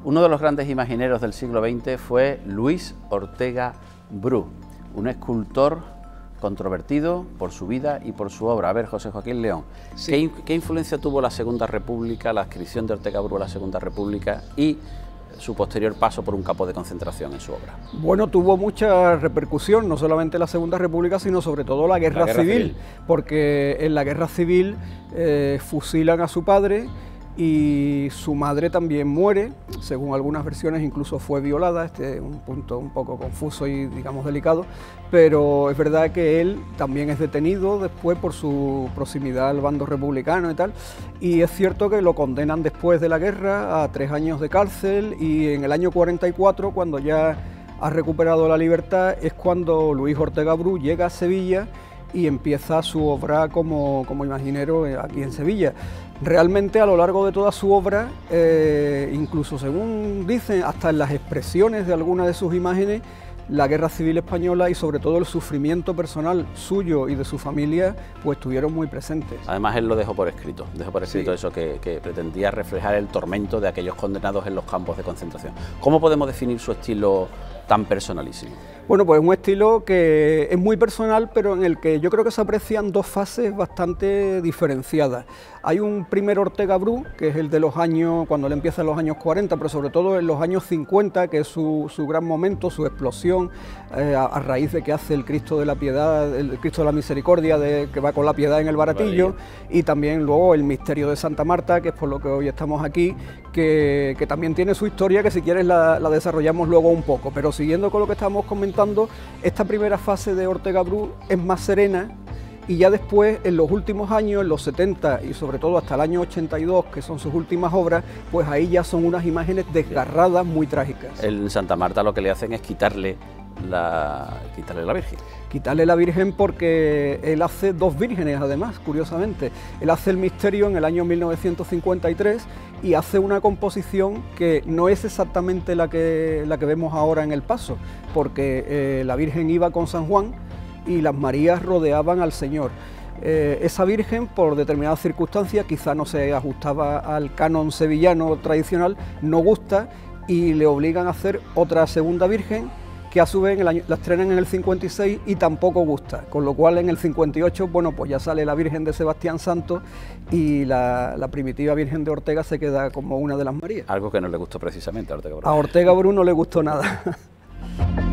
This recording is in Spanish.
Uno de los grandes imagineros del siglo XX fue Luis Ortega Bru, un escultor controvertido por su vida y por su obra. A ver, José Joaquín León, sí. ¿Qué influencia tuvo la Segunda República, la adscripción de Ortega Bru a la Segunda República y su posterior paso por un campo de concentración en su obra? Bueno, tuvo mucha repercusión, no solamente la Segunda República, sino sobre todo la Guerra Civil, porque en la Guerra Civil fusilan a su padre y su madre también muere, según algunas versiones incluso fue violada. Este es un punto un poco confuso y digamos delicado, pero es verdad que él también es detenido después por su proximidad al bando republicano y tal, y es cierto que lo condenan después de la guerra a 3 años de cárcel, y en el año 44, cuando ya ha recuperado la libertad, es cuando Luis Ortega Bru llega a Sevilla y empieza su obra como imaginero aquí en Sevilla. Realmente a lo largo de toda su obra, incluso según dicen, hasta en las expresiones de algunas de sus imágenes, la Guerra Civil Española y sobre todo el sufrimiento personal suyo y de su familia, pues estuvieron muy presentes. Además él lo dejó por escrito, sí. Eso que pretendía reflejar el tormento de aquellos condenados en los campos de concentración. ¿Cómo podemos definir su estilo tan personalísimo? Bueno, pues un estilo que es muy personal, pero en el que yo creo que se aprecian dos fases bastante diferenciadas. Hay un primer Ortega Bru, que es el de los años, cuando él empieza en los años 40, pero sobre todo en los años 50, que es su gran momento, su explosión, a raíz de que hace el Cristo de la Piedad, el Cristo de la Misericordia, que va con la piedad en el baratillo, y también luego el Misterio de Santa Marta, que es por lo que hoy estamos aquí, que también tiene su historia, que si quieres la desarrollamos luego un poco. Pero siguiendo con lo que estamos comentando, esta primera fase de Ortega Bru es más serena, y ya después, en los últimos años, en los 70 y sobre todo hasta el año 82, que son sus últimas obras, pues ahí ya son unas imágenes desgarradas, muy trágicas. En Santa Marta lo que le hacen es quitarle la Virgen. Quitarle la Virgen, porque él hace 2 vírgenes además, curiosamente. Él hace el Misterio en el año 1953 y hace una composición que no es exactamente la que vemos ahora en el paso, porque la Virgen iba con San Juan y las Marías rodeaban al Señor. Esa Virgen, por determinadas circunstancias, quizá no se ajustaba al canon sevillano tradicional, no gusta, y le obligan a hacer otra segunda Virgen, que a su vez la estrenan en el 56 y tampoco gusta, con lo cual en el 58, bueno, pues ya sale la Virgen de Sebastián Santo y la primitiva Virgen de Ortega se queda como una de las Marías. Algo que no le gustó precisamente a Ortega Bru. A Ortega Bru no le gustó nada.